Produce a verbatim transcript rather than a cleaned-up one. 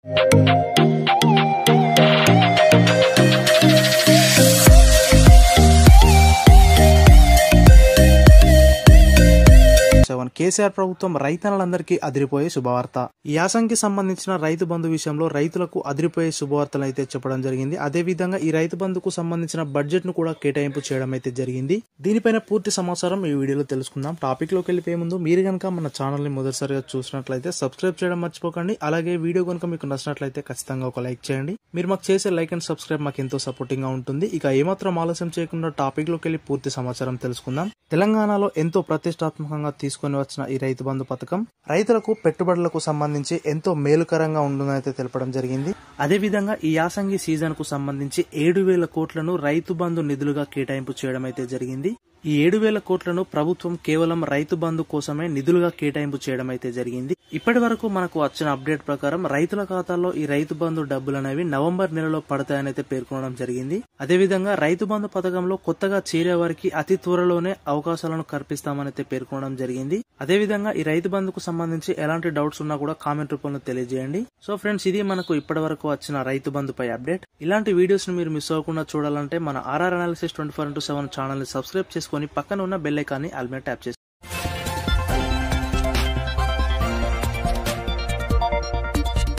కేసీఆర్ ప్రభుత్వం రైతన్నలందరికీ అదిరిపోయే శుభవార్త. ఈ యాసంగికి సంబంధించిన రైతు బంధు విషయంలో రైతులకు అదిరిపోయే శుభవార్తలు అయితే చెప్పడం జరిగింది. అదే విధంగా ఈ రైతు బంధుకు సంబంధించిన బడ్జెట్ ను కూడా కేటాయింపు చేయడం అయితే జరిగింది. దీనిపైన పూర్తి సమాచారం ఈ వీడియోలో తెలుసుకుందాం. టాపిక్ లోకి వెళ్ళిపోయే ముందు మీరు కనుక మన ఛానల్ ని మొదటిసారిగా చూసినట్లయితే సబ్స్క్రైబ్ చేయడం మర్చిపోకండి. అలాగే వీడియో కనుక మీకు నచ్చినట్లయితే ఖచ్చితంగా ఒక లైక్ చేయండి. మీరు మాకు చేసే లైక్ అండ్ సబ్స్క్రైబ్ మాకు ఎంతో సపోర్టింగ్ గా ఉంటుంది. ఇక ఏమాత్రం ఆలస్యం చేయకుండా టాపిక్ లోకి వెళ్ళి పూర్తి సమాచారం తెలుసుకుందాం. తెలంగాణలో ఎంతో ప్రతిష్టాత్మకంగా తీసుకుని వచ్చిన ఈ రైతు బంధు పథకం రైతులకు పెట్టుబడులకు సంబంధించి ఎంతో మేలుకరంగా ఉంటుందైతే తెలపడం జరిగింది. అదే విధంగా ఈ యాసంగి సీజన్ కు సంబంధించి ఏడు వేల కోట్లను రైతు బంధు నిధులుగా కేటాయింపు చేయడం అయితే జరిగింది. ఈ ఏడు వేల కోట్లను ప్రభుత్వం కేవలం రైతు బంధు కోసమే నిధులుగా కేటాయింపు చేయడం అయితే జరిగింది. ఇప్పటి వరకు మనకు వచ్చిన అప్డేట్ ప్రకారం రైతుల ఖాతాల్లో ఈ రైతు బంధు డబ్బులు అనేవి నవంబర్ నెలలో పడతాయని అయితే పేర్కొనడం జరిగింది. అదేవిధంగా రైతు బంధు పథకంలో కొత్తగా చేరే వారికి అతి త్వరలోనే అవకాశాలను కల్పిస్తామని అయితే పేర్కొనడం జరిగింది. అదేవిధంగా ఈ రైతు బంధుకు సంబంధించి ఎలాంటి డౌట్స్ ఉన్నా కూడా కామెంట్ రూపంలో తెలియజేయండి. సో ఫ్రెండ్స్, ఇది మనకు ఇప్పటి వరకు వచ్చిన రైతు బంధుపై అప్డేట్. ఇలాంటి వీడియోస్ ను మీరు మిస్ అవ్వకుండా చూడాలంటే మన RR analysis twenty four into seven channel ని సబ్స్క్రైబ్ చేసుకుని పక్కన ఉన్న బెల్ ఐకాన్ ని ఆల్ మీద ట్యాప్ చేయండి.